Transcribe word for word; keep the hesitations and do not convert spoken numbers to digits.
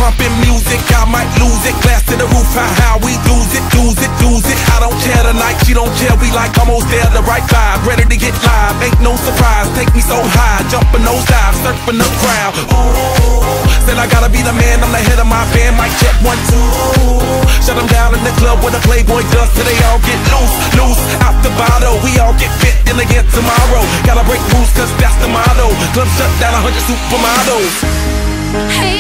bumping music, I might lose it. Glass to the roof, how, how we lose it, lose it, lose it. I don't care tonight, she don't care, we like almost there, the right vibe. Ready to get live, ain't no surprise. Take me so high, jumping those dives, surfing the crowd. Ooh, said I gotta be the man, I'm the head of my band. Mic check one, two. Shut them down in the club where the Playboy does till they all get loose, loose. Out the bottle, we all get fit in again tomorrow. Gotta break rules cause that's the motto. Club shut down, a hundred supermodels. Hey